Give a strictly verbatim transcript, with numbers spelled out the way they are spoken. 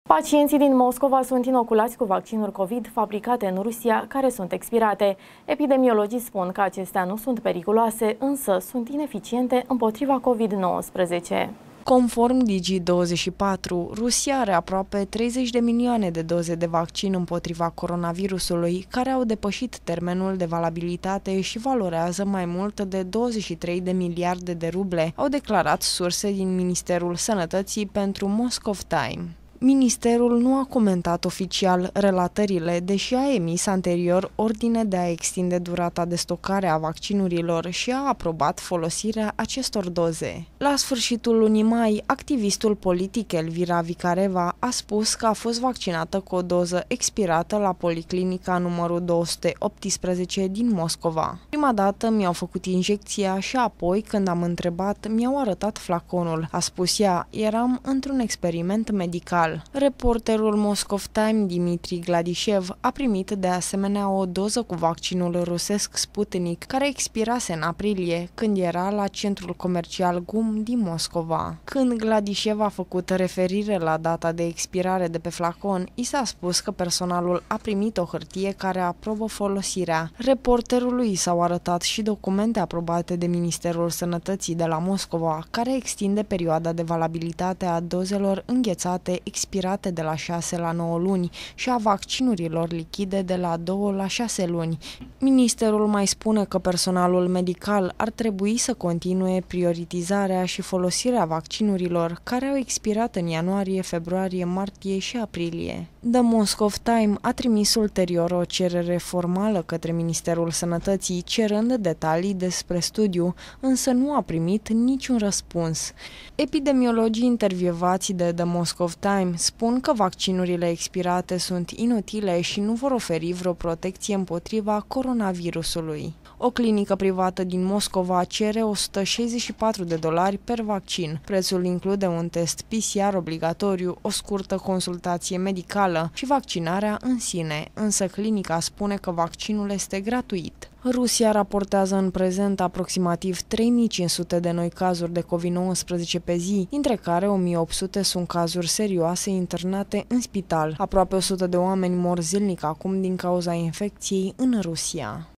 Pacienții din Moscova sunt inoculați cu vaccinuri COVID fabricate în Rusia, care sunt expirate. Epidemiologii spun că acestea nu sunt periculoase, însă sunt ineficiente împotriva COVID nouăsprezece. Conform Digi douăzeci și patru, Rusia are aproape treizeci de milioane de doze de vaccin împotriva coronavirusului, care au depășit termenul de valabilitate și valorează mai mult de douăzeci și trei de miliarde de ruble, au declarat surse din Ministerul Sănătății pentru Moscow Times. Ministerul nu a comentat oficial relatările, deși a emis anterior ordine de a extinde durata de stocare a vaccinurilor și a aprobat folosirea acestor doze. La sfârșitul lunii mai, activistul politic Elvira Vicareva a spus că a fost vaccinată cu o doză expirată la policlinica numărul două sute optsprezece din Moscova. Prima dată mi-au făcut injecția și apoi, când am întrebat, mi-au arătat flaconul, a spus ea, eram într-un experiment medical. Reporterul Moscow Times Dimitri Gladishev a primit de asemenea o doză cu vaccinul rusesc Sputnik, care expirase în aprilie, când era la centrul comercial Gum din Moscova. Când Gladishev a făcut referire la data de expirare de pe flacon, i s-a spus că personalul a primit o hârtie care aprobă folosirea. Reporterului s-au arătat și documente aprobate de Ministerul Sănătății de la Moscova, care extinde perioada de valabilitate a dozelor înghețate expirate de la șase la nouă luni și a vaccinurilor lichide de la două la șase luni. Ministerul mai spune că personalul medical ar trebui să continue prioritizarea și folosirea vaccinurilor care au expirat în ianuarie, februarie, martie și aprilie. The Moscow Times a trimis ulterior o cerere formală către Ministerul Sănătății cerând detalii despre studiu, însă nu a primit niciun răspuns. Epidemiologii intervievați de The Moscow Times spun că vaccinurile expirate sunt inutile și nu vor oferi vreo protecție împotriva coronavirusului. O clinică privată din Moscova cere o sută șaizeci și patru de dolari per vaccin. Prețul include un test P C R obligatoriu, o scurtă consultație medicală și vaccinarea în sine, însă clinica spune că vaccinul este gratuit. Rusia raportează în prezent aproximativ trei mii cinci sute de noi cazuri de COVID nouăsprezece pe zi, dintre care o mie opt sute sunt cazuri serioase internate în spital. Aproape o sută de oameni mor zilnic acum din cauza infecției în Rusia.